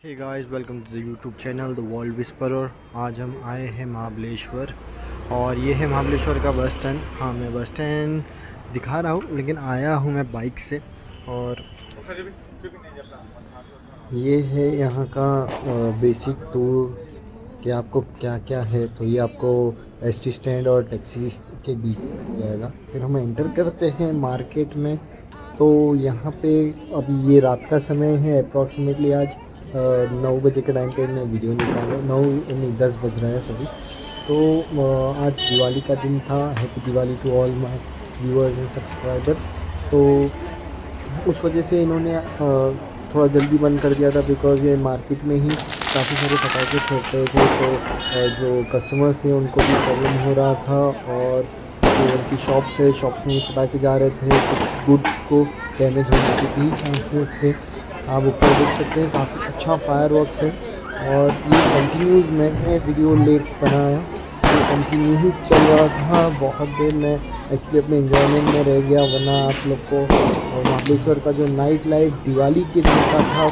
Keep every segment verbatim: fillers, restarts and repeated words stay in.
Hey guys, welcome to the YouTube channel the world whisperer. आज हम आए हैं महाबलेश्वर और ये है महाबलेश्वर का बस स्टैंड। हाँ, मैं बस स्टैंड दिखा रहा हूँ लेकिन आया हूँ मैं बाइक से। और ये है यहाँ का बेसिक टूर कि आपको क्या क्या है। तो ये आपको एस टी स्टैंड और टैक्सी के बीच जाएगा। फिर हम एंटर करते हैं मार्केट में। तो यहाँ पे अभी ये रात का समय है, अप्रॉक्सीमेटली आज नौ बजे के टाइम पे मैं वीडियो निकाला। नौ नहीं दस बज रहा है सभी। तो आज दिवाली का दिन था। Happy Diwali to all my viewers and subscriber. तो उस वजह से इन्होंने थोड़ा जल्दी बंद कर दिया था, बिकॉज़ ये मार्केट में ही काफ़ी सारे पटाखे फोड़ते थे। तो जो कस्टमर्स थे उनको भी प्रॉब्लम हो रहा था और जो उनकी शॉप्स है शॉप्स में पटाखे जा रहे थे, कुछ गुड्स को डैमेज होने के भी चांसेस थे। आप ऊपर देख सकते हैं काफ़ी अच्छा फायर वर्क्स है। और ये कंटिन्यूज मैंने वीडियो लेट बनाया, ये कंटिन्यू चल रहा था बहुत देर। मैं एक्चुअली अपने एंजॉयमेंट में रह गया, वरना आप लोग को महाबलेश्वर का जो नाइट लाइफ दिवाली के दिन का था,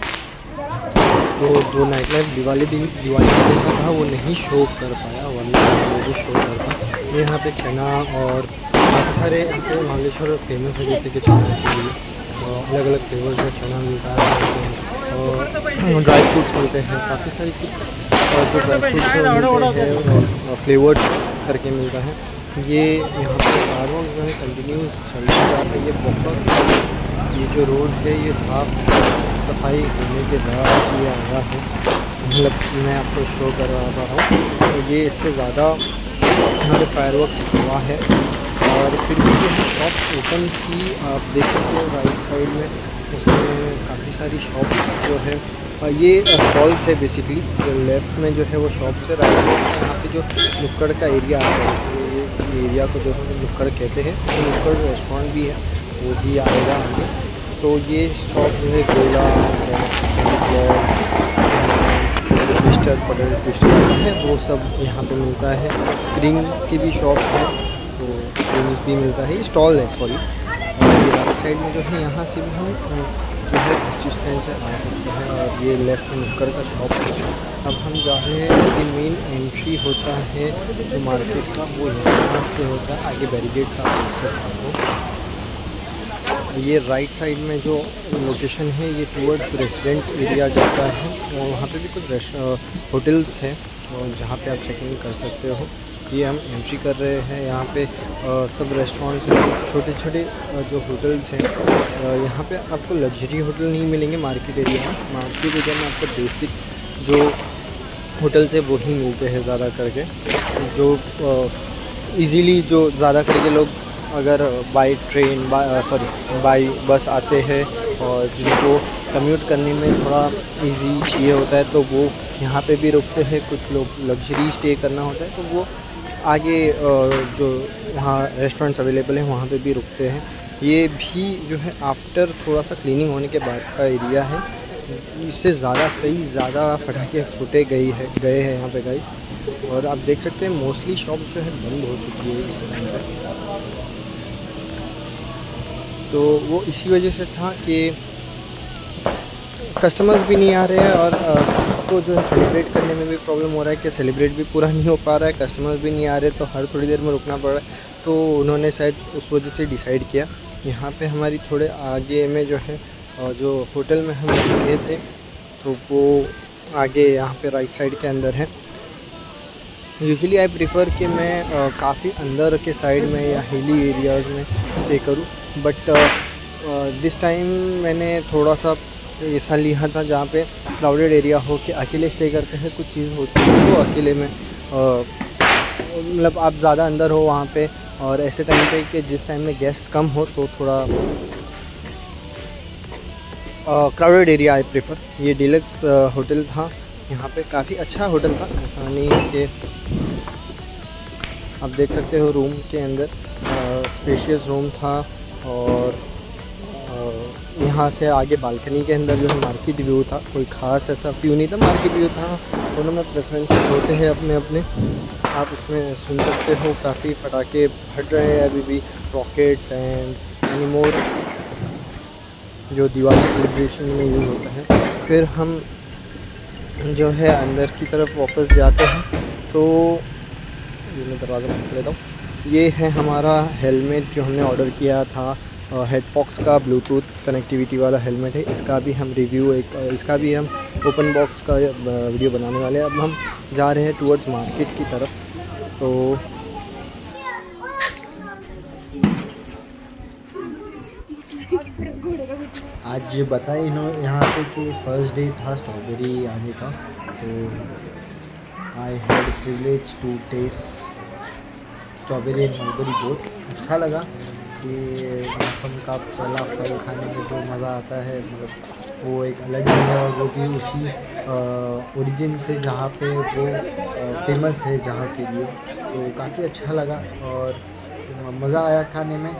तो जो नाइट लाइफ दिवाली दिन दिवाली के दिन का था वो नहीं शो कर पाया, वरना वो भी शो करता। यहाँ पे चना और काफ़ी सारे यहाँ पे महाबलेश्वर फेमस है, जैसे कि चना के लिए अलग अलग फ्लेवर्स में चना मिलता है और ड्राई फ्रूट्स मिलते हैं। काफ़ी सारी और जो ड्राई फ्रूट्स मिलते हैं फ्लेवर्ड करके मिलता है। ये यहाँ पे फार्मर जो है कंटिन्यू चल रहा है। ये बहुत ये जो रोड है ये साफ सफाई होने के बाद ये आया है, मतलब मैं आपको शो कर रहा हूँ। तो ये इससे ज़्यादा यहाँ पे फायरवर्क्स हुआ है। और फिर भी जो है शॉप ओपन थी, आप देख सकते हो राइट साइड में, उसमें काफ़ी सारी शॉप्स जो है ये स्टॉल्स है बेसिकली। जो लेफ़्ट में जो है वो शॉप्स है, राइट में यहाँ पे जो नुक्कड़ का एरिया आता है, ये एरिया को जो है नुक्कड़ कहते हैं। तो नुक्कड़ रेस्टोरेंट भी है, वो भी आएगा आगे। तो ये शॉप जो है गोला ट्विस्टर पटेल ट्विस्टर है वो सब यहाँ पे मिलता है। क्रीम की भी शॉप है, तो क्रीम भी मिलता है। ये स्टॉल है सॉरी। और ये राइट साइड में जो है यहाँ से भी हम जो है स्टेशन से आ सकते हैं। और ये लेफ्ट में नुक्कड़ का शॉप है। अब हम जा रहे हैं, ये मेन एंट्री होता है जो मार्केट का, वो यहाँ से होता है। आगे बैरिकेड्स आप देख सकते हो। ये राइट साइड में जो लोकेशन है ये टूवर्ड्स रेस्टोरेंट एरिया जाता है, और वहाँ पे भी कुछ होटल्स हैं जहाँ पे आप चेक इन कर सकते हो। ये हम एंट्री कर रहे हैं। यहाँ पे आ, सब रेस्टोरेंट्स हैं, छोटे छोटे जो होटल्स हैं। यहाँ पे आपको लग्जरी होटल नहीं मिलेंगे मार्केट एरिया में। मार्केट एरिया में आपको बेसिक जो होटल्स है वो ही मिलते हैं ज़्यादा करके, जो इजीली जो ज़्यादा करके लोग अगर by train by sorry by bus आते हैं और जिनको कम्यूट करने में थोड़ा इजी ये होता है, तो वो यहाँ पे भी रुकते हैं। कुछ लोग लग्जरी स्टे करना होता है तो वो आगे जो वहाँ रेस्टोरेंट्स अवेलेबल हैं वहाँ पे भी रुकते हैं। ये भी जो है आफ्टर थोड़ा सा क्लीनिंग होने के बाद का एरिया है। इससे ज़्यादा कई ज़्यादा पटाखे फूटे गई है गए हैं यहाँ पे गाइस। और आप देख सकते हैं मोस्टली शॉप्स जो है बंद हो चुकी है इस टाइम पर। तो वो इसी वजह से था कि कस्टमर्स भी नहीं आ रहे हैं और सबको जो है सेलिब्रेट करने में भी प्रॉब्लम हो रहा है कि सेलिब्रेट भी पूरा नहीं हो पा रहा है, कस्टमर्स भी नहीं आ रहे, तो हर थोड़ी देर में रुकना पड़ रहा है। तो उन्होंने शायद उस वजह से डिसाइड किया। यहाँ पे हमारी थोड़े आगे में जो है और जो होटल में हम गए थे तो वो आगे यहाँ पे राइट साइड के अंदर है। यूजुअली आई प्रीफर कि मैं काफ़ी अंदर के साइड में या हिली एरियाज़ में स्टे करूँ, बट दिस टाइम मैंने थोड़ा सा ऐसा लिया था जहाँ पे क्राउडेड एरिया हो कि अकेले स्टे करते हैं, कुछ चीज़ होती है तो अकेले में मतलब आप ज़्यादा अंदर हो वहाँ पे, और ऐसे टाइम पे कि जिस टाइम में गेस्ट कम हो तो थोड़ा क्राउडेड एरिया आई प्रेफर। ये डिलक्स होटल था, यहाँ पे काफ़ी अच्छा होटल था, ऐसा नहीं है कि आप देख सकते हो रूम के अंदर स्पेशियस रूम था। और यहाँ से आगे बालकनी के अंदर जो है मार्केट व्यू था, कोई ख़ास ऐसा व्यू नहीं था, मार्केट व्यू था। दोनों में प्रेफरेंस होते हैं अपने अपने, आप उसमें सुन सकते हो काफ़ी पटाखे फट रहे हैं अभी भी, रॉकेट्स एंड एनी मोर जो दिवाली सेलिब्रेशन में यूज़ होता है। फिर हम जो है अंदर की तरफ वापस जाते हैं तो ये मैं दरवाज़ा खोल लेता हूँ। ये है हमारा हेलमेट जो हमने ऑर्डर किया था, हेडफॉक्स का ब्लूटूथ कनेक्टिविटी वाला हेलमेट है। इसका भी हम रिव्यू एक इसका भी हम ओपन बॉक्स का वीडियो बनाने वाले हैं। अब हम जा रहे हैं टूवर्ड्स मार्केट की तरफ। तो आज बताए इन्होंने यहाँ पे कि फ़र्स्ट डे था स्ट्रॉबेरी आने का, तो I had privilege to taste strawberry and mulberry both. अच्छा लगा कि मौसम का पहला फल खाने में जो मज़ा आता है, मतलब वो एक अलग ही है, और वो भी उसी ओरिजिन से जहाँ पे वो फेमस है जहाँ के लिए, तो काफ़ी अच्छा लगा और मज़ा आया खाने में।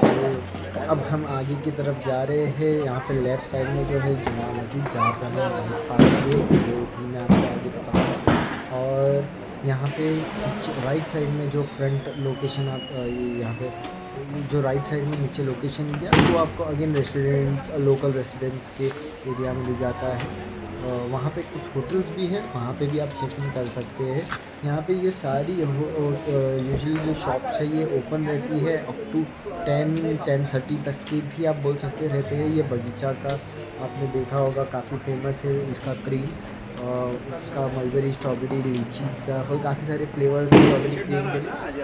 तो अब हम आगे की तरफ जा रहे हैं। यहाँ पे लेफ़्ट साइड में जो है जुमा मस्जिद, जहाँ पर हमें बाइक पार्क की है, जो भी मैं आपको आगे बताऊँगा। और यहाँ पे राइट साइड में जो फ्रंट लोकेशन आप ये यहाँ पे जो राइट साइड में नीचे लोकेशन दिया, वो आपको अगेन रेस्टोरेंट लोकल रेसिडेंट्स के एरिया में ले जाता है। वहाँ पे कुछ होटल्स भी हैं, वहाँ पे भी आप चेक इन कर सकते हैं। यहाँ पे ये सारी यूजुअली जो शॉप्स है ये ओपन रहती है up to ten ten thirty तक की भी आप बोल सकते रहते हैं। ये बगीचा का आपने देखा होगा, काफ़ी फेमस है इसका क्रीम, उसका मलबेरी, स्ट्रॉबेरी, लीची, ट्रफल, काफ़ी सारे फ्लेवर्स स्ट्रॉबेरी क्रीम के।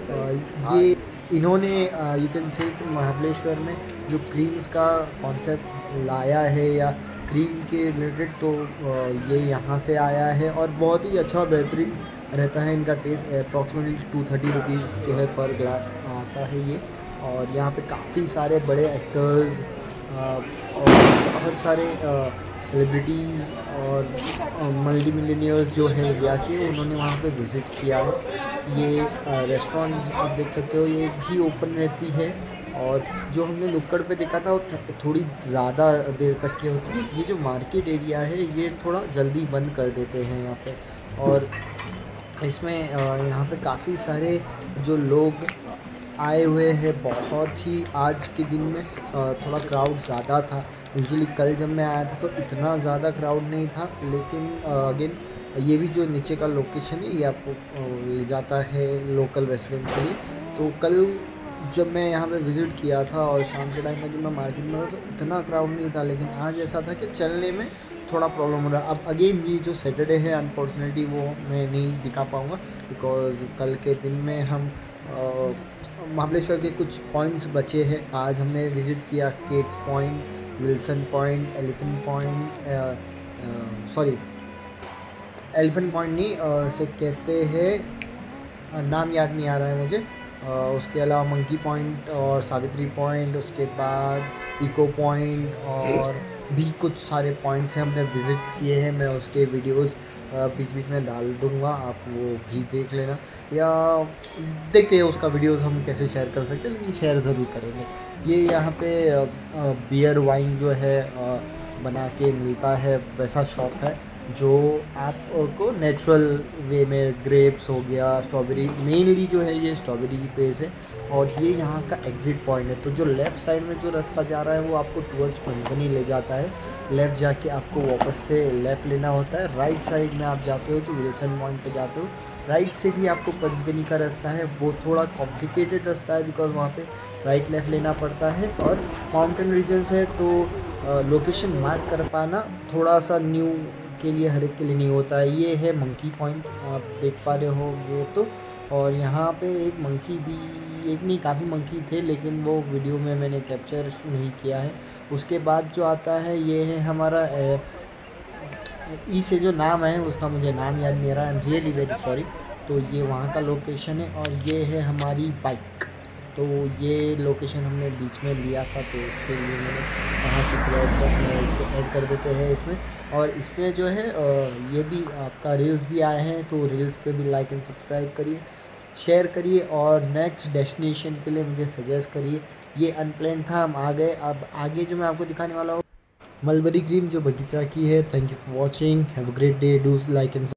और ये इन्होंने यू कैन से कि महाबलेश्वर में जो क्रीम्स का कॉन्सेप्ट लाया है या क्रीम के रिलेटेड, तो ये यहाँ से आया है और बहुत ही अच्छा बेहतरीन रहता है इनका taste. Approximately two thirty rupees जो है पर ग्लास आता है ये। और यहाँ पे काफ़ी सारे बड़े एक्टर्स और बहुत सारे सेलिब्रिटीज़ और मल्टी मिलियनियर्स जो है इंडिया के, उन्होंने वहाँ पे विज़िट किया है। ये रेस्टोरेंट्स आप देख सकते हो, ये भी ओपन रहती है। और जो हमने नुक्कड़ पे देखा था वो थोड़ी ज़्यादा देर तक की होती है। ये जो मार्केट एरिया है ये थोड़ा जल्दी बंद कर देते हैं यहाँ पे। और इसमें यहाँ पे काफ़ी सारे जो लोग आए हुए हैं, बहुत ही आज के दिन में थोड़ा क्राउड ज़्यादा था। यूजुअली कल जब मैं आया था तो इतना ज़्यादा क्राउड नहीं था, लेकिन अगेन ये भी जो नीचे का लोकेशन है ये आपको ले जाता है लोकल रेस्टोरेंट के लिए। तो कल जब मैं यहाँ पे विज़िट किया था और शाम के टाइम में जब मैं मार्केट में था तो इतना क्राउड नहीं था, लेकिन आज ऐसा था कि चलने में थोड़ा प्रॉब्लम हो रहा है। अब अगेन ये जो सैटरडे है अनफॉर्चुनेटली वो मैं नहीं दिखा पाऊँगा, बिकॉज़ कल के दिन में हम महाबलेश्वर के कुछ पॉइंट्स बचे हैं। आज हमने विज़िट किया Kate's point, Wilson point, elephant point, sorry elephant point नहीं आ, से कहते हैं, नाम याद नहीं आ रहा है मुझे। आ, उसके अलावा मंकी पॉइंट और सावित्री पॉइंट, उसके बाद इको पॉइंट और भी कुछ सारे पॉइंट्स हैं हमने विज़िट किए हैं। मैं उसके वीडियोस बीच बीच में डाल दूँगा, आप वो भी देख लेना, या देखते हैं उसका वीडियोस हम कैसे शेयर कर सकते हैं, लेकिन शेयर ज़रूर करेंगे। ये यहाँ पे बियर वाइन जो है आ, बना के मिलता है, वैसा शॉप है जो आपको नेचुरल वे में ग्रेप्स हो गया, स्ट्रॉबेरी, मेनली जो है ये स्ट्रॉबेरी की पेस है। और ये यहाँ का एग्ज़िट पॉइंट है। तो जो लेफ़्ट साइड में जो रास्ता जा रहा है वो आपको टूवर्ड्स पंचगनी ले जाता है। लेफ़्ट जाके आपको वापस से लेफ़्ट लेना होता है। राइट साइड में आप जाते हो तो विल्सन पॉइंट पे जाते हो। राइट से भी आपको पंचगनी का रास्ता है, वो थोड़ा कॉम्प्लिकेटेड रास्ता है बिकॉज वहाँ पे राइट लेफ़्ट लेना पड़ता है। और माउंटेन रीजन्स है तो लोकेशन मार्क कर पाना थोड़ा सा न्यू के लिए हर एक के लिए नहीं होता है। ये है मंकी पॉइंट, आप देख पा रहे होंगे तो। और यहाँ पे एक मंकी भी, एक नहीं काफ़ी मंकी थे, लेकिन वो वीडियो में मैंने कैप्चर नहीं किया है। उसके बाद जो आता है ये है हमारा ई से जो नाम है उसका मुझे नाम याद नहीं आ रहा, I am really very sorry. तो ये वहाँ का लोकेशन है और ये है हमारी बाइक। तो ये लोकेशन हमने बीच में लिया था, तो उसके लिए मैंने वहाँ पिछले तक इसको ऐड कर देते हैं इसमें। और इसमें जो है ये भी आपका रील्स भी आए हैं, तो रील्स पे भी लाइक एंड सब्सक्राइब करिए, शेयर करिए और नेक्स्ट डेस्टिनेशन के लिए मुझे सजेस्ट करिए। ये अनप्लान था, हम आ गए। अब आगे जो मैं आपको दिखाने वाला हूँ मलबेरी क्रीम जो बगीचा की है। Thank you for watching, have a great day, do like and